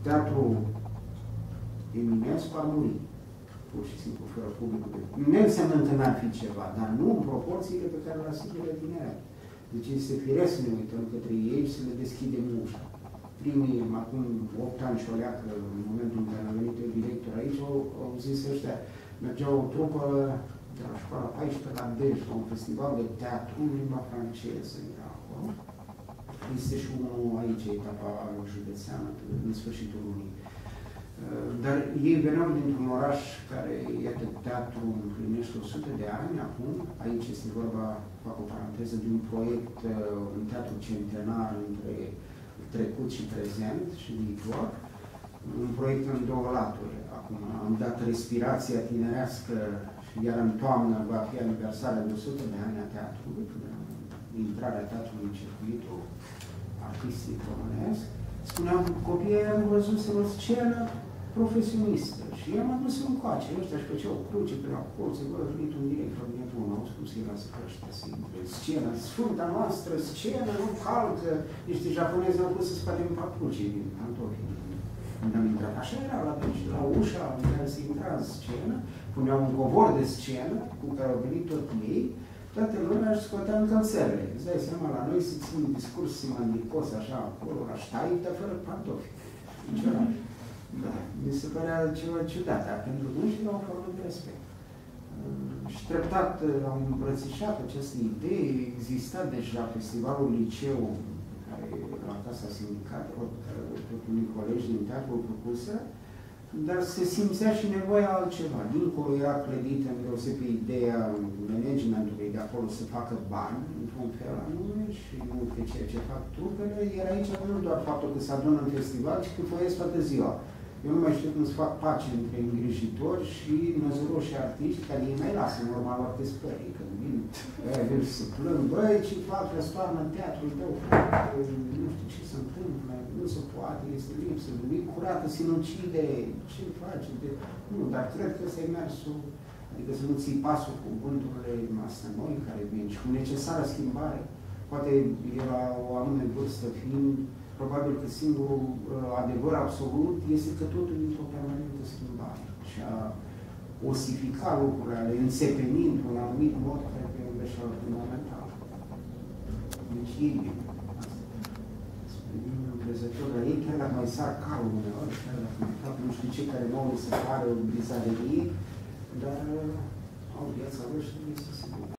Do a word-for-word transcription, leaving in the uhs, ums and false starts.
teatru Eminescu a murit, pur și simplu, fără publicul. Nu înseamnă că n-ar fi ceva, dar nu în proporțiile pe care le asigură tinerea. Deci este firesc să ne uităm către ei și să le deschidem ușa. Primii, acum opt ani și o leacă, în momentul în care am venit eu director aici, au, au zis ăștia, mergeau o trupă de la școala paisprezece la Dej, la un festival de teatru în limba franceză, era acolo. Este și unul aici, etapa județeană, în sfârșitul lunii. Dar ei veneau dintr-un oraș care, iată, teatru împlinește o sută de ani acum. Aici este vorba, fac o paranteză, de un proiect, un teatru centenar între trecut și prezent și viitor. Un proiect în două laturi. Acum am dat respirația tinerească și iar în toamnă va fi aniversarea de o sută de ani a teatrului, intrarea teatrului în circuitul artistic românesc. Spuneam, copiii am văzut să o scenă profesionistă și i-am adus în coace. Ăștia își făceau cruce pe la colțe, bă, a venit un director din Etun, au spus că era să ăștia să intre. Scena, sfânta noastră, scenă, nu calcă. Niște japonezi au pus să scoatem papucii din pantofii. Când am intrat, așa era la, deci, la ușa în care se intra în scenă, puneau un covor de scenă cu care au venit tot ei, toată lumea își scotea încălțările. Îți dai seama, la noi se țin un discurs simandicos, așa, acolo, la ștaită, fără pantofi. Niciodată. Da, mi se părea ceva ciudat, dar pentru noi era o formă de respect. Și treptat am îmbrățișat această idee, exista deja festivalul Liceu, care la Casa Sindicatelor, care tot unii colegi din teatru propusă, dar se simțea și nevoia altceva. Dincolo era clădită îndeosebi ideea managementului de acolo să facă bani, într-un fel anume, și nu pe ceea ce fac trupele, iar aici nu doar faptul că se adună în festival, ci că foiesc toată ziua. Eu nu mai știu cum să fac pace între îngrijitori și năzuroși și artiști, care ei mai lasă în urma lor pe spării, când vin, vin să plâng, băi, ce fac, răstoarnă în teatrul tău, nu știu ce se întâmplă, nu se poate, este lipsă, nu e curată, sinucide, ce faci? De... Nu, dar cred că ăsta e mersul, adică să nu ții pasul cu gândurile astea noi care vin și cu necesară schimbare. Poate e la o anume vârstă fiind, probabil că singurul uh, adevăr absolut este că totul e într-o permanentă schimbare. Și a osifica lucrurile, ale înțepeni într-un anumit mod, cred că e un greșeală fundamental. Deci ei, spune încrezător, dar ei chiar dacă mai sar calul uneori, chiar dacă mai fac nu știu ce care nouă li se pare o brizaderie, dar uh, au viața lor și nu este sigur.